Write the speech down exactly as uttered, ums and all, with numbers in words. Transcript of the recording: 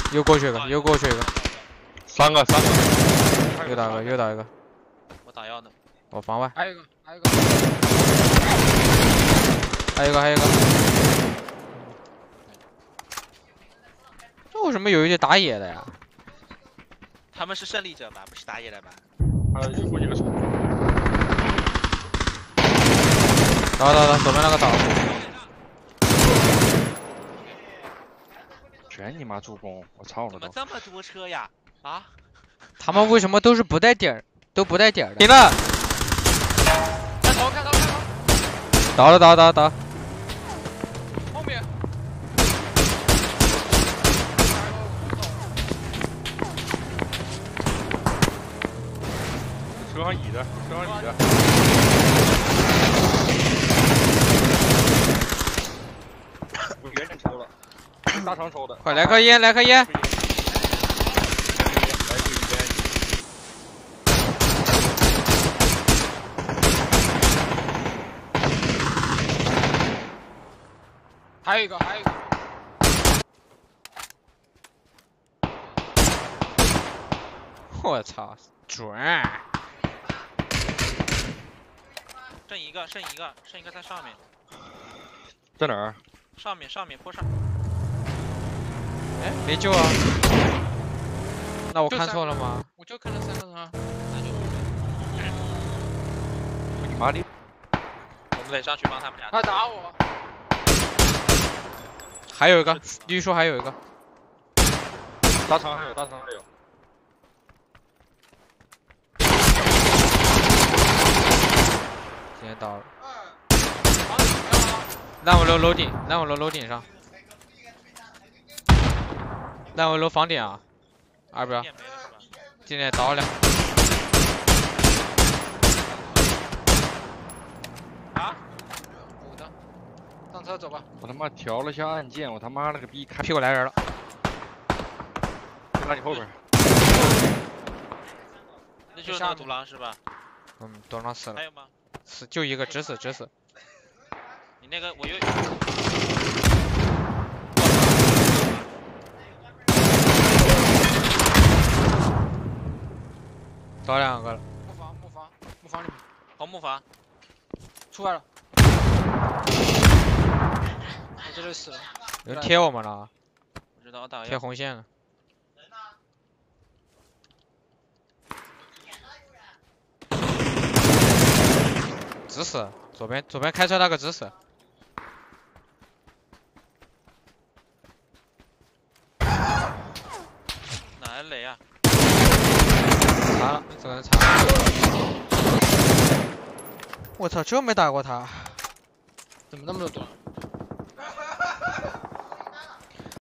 又过去一个，又过去一个， 三个三个， 又打一个，又打一个。 我打药呢。 我房外。 还有一个，还有一个， 还有一个，还有一个。这为什么有一些打野的呀？ 他们是胜利者吧，不是打野的吧？ 呃，又过一个城。 打打打，左边那个打。 全你妈助攻！我操了都！ 怎么这么多车呀？啊？ 他们为什么都是不带点儿，都不带点儿的？停了！ 看头，看头，看头。 打了，打了，打了，打了。 后面。 车上倚着，车上倚着。我远点抽了，大长抽的。 快来颗烟，来颗烟。 还有一个，还有一个。 我操，准！ 剩一个，剩一个，剩一个在上面。 在哪儿？ 上面，上面坡上。 哎，没救啊？那我看错了吗？ 我就看到三个人啊。 那就我你妈的！ 我们得上去帮他们俩。 他打我。 还有一个，绿树还有一个。 大肠还有，大肠还有。 今天到了。 房顶要吗？ 烂尾楼楼顶，烂尾楼楼顶上。烂尾楼房顶啊，二标。今天倒了。 啊？补的。上车走吧。 我他妈调了下按键，我他妈了个逼，开屁股来人了。 就在你后边。 那就是那个独狼是吧？ 嗯，独狼死了。 还有吗？ 死就一个，只死只死。 你那个我又。 倒两个了。 木房，木房，木房里面。 红木房。 出来了。我这里死了。 有人贴我们了。 不知道我打贴红线了。直死，左边左边开车那个直死。 哪来雷啊？ 残了，这个人残了。我操，这没打过他。 怎么那么多盾？